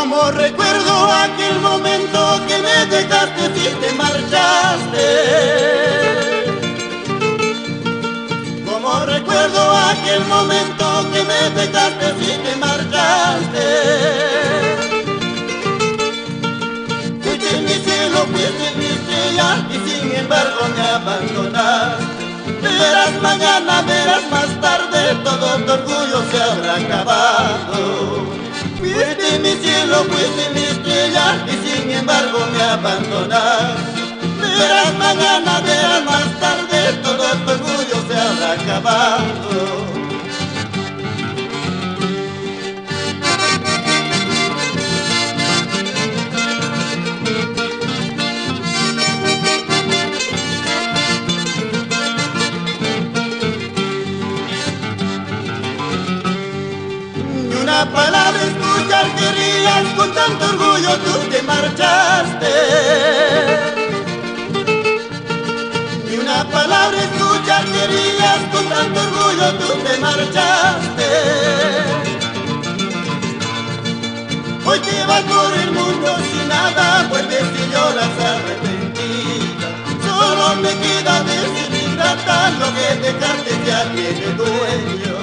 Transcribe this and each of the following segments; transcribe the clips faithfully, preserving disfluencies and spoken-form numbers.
Como recuerdo aquel momento que me dejaste y te marchaste. Como recuerdo aquel momento que me dejaste y te marchaste. Fuiste mi cielo, fuiste mi estrella y sin embargo me abandonaste. Verás mañana, verás más tarde, todo tu orgullo se habrá acabado. Fuiste mi cielo, fuiste mi estrella y sin embargo me abandonaste. Verás mañana, verás más tarde, todo tu orgullo se habrá acabado. Una palabra escuchar querías, con tanto orgullo tú te marchaste. Ni una palabra escuchar querías, con tanto orgullo tú te marchaste. Hoy te vas por el mundo sin nada, vuelves y lloras arrepentida. Solo me queda decir ingrata, lo que dejaste ya tiene dueño.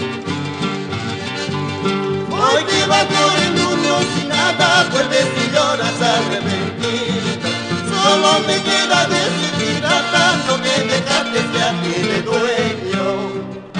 Hoy te vas por el mundo sin nada, vuelves y lloras arrepentida. Solo me queda decir ingrata, lo que dejaste ya tiene dueño.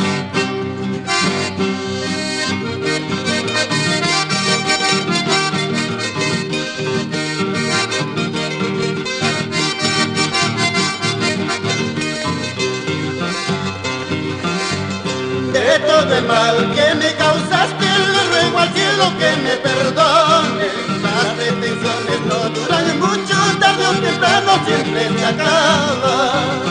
De todo el mal que me causaste, le ruego al cielo que me perdone. Las pretensiones no duran mucho, tarde o temprano siempre se acaban.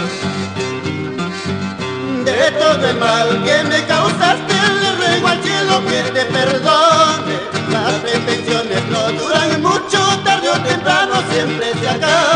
De todo el mal que me causaste, le ruego al cielo que te perdone. Las pretensiones no duran mucho, tarde o temprano siempre se acaban.